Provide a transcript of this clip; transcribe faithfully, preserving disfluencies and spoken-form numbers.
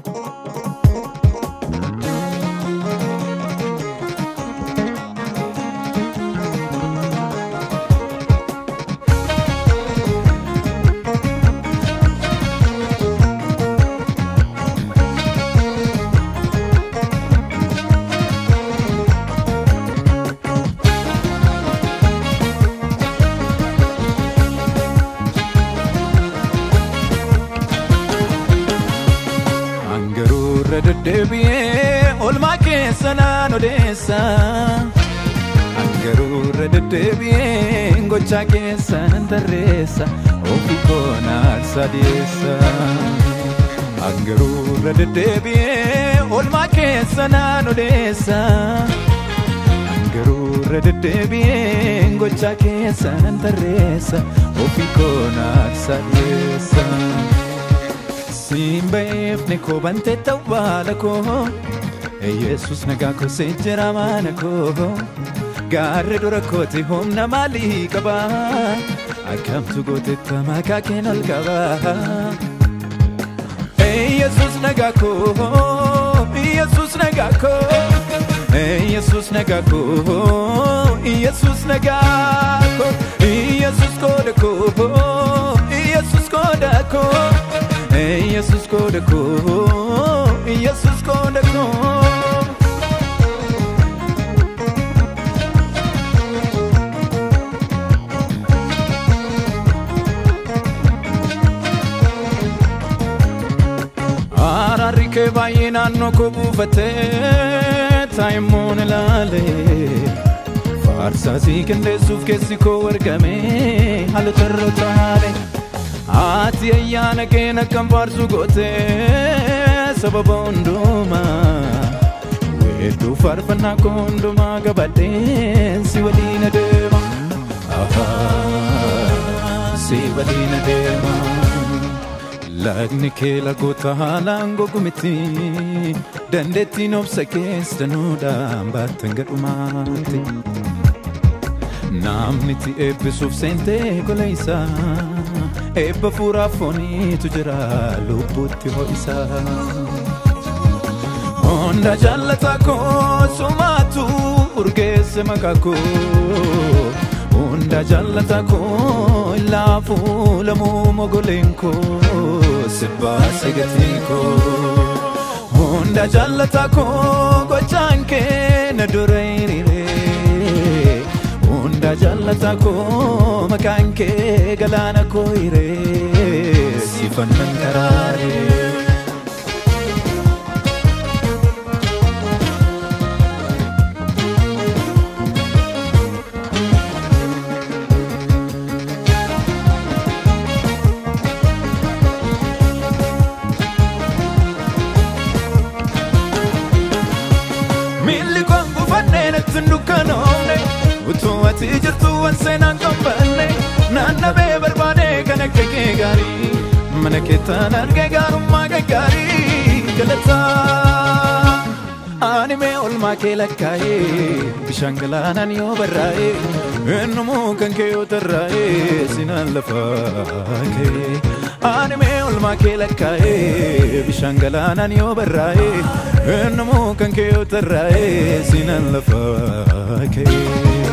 Debiye olma kesana no desa Angaru red debiye ngocha kesana ndaresa Ofiko na sadesa Angaru red debiye olma kesana no desa Angaru red debiye ngocha kesana ndaresa Ofiko na sadesa Simbaif neko bante tawalako Jesus nagako sejera manako Garre durakoti humna mali kaba Akam tu gote tamaka kenal kaba Jesus nagako Jesus nagako Jesus nagako Jesus nagako Jesus kodako Jesus kodako Jesus kodako Jesus kodako Ararike bayina no kubufate taimon lale Farsa sikende sufkesiko wargame hal tarotale Ati ayana kena kambarsu gote sababonduma Wetu farfana konduma gabaden siwalina dema Aha siwalina dema Lagni kela gota halango gumiti Dandeti nobsa kesta nuda mbatangadumati Namniti ebisuf sente koleisa Ebba fura foni tujira lubutti hoisa Onda jallata ko sumatu urgese makako Onda jallata ko lafu lamu mogolenko Sibba segatiko Onda jallata ko gochanke nadureirire Onda jallata ko makanke galana koire sifan karare Milli kongu fanene tundukanone Utuwati jirtu wansena kompale Nana be barbade kana keke gari Manaketa narge garu maga gari Galata Anime olma ke lakaye Bishangalana niyo baraye Ennumu kanke utaraye Sinan lafake Anime olma ke lakaye Bishangalana niyo baraye Ennumu kanke utaraye Sinan lafake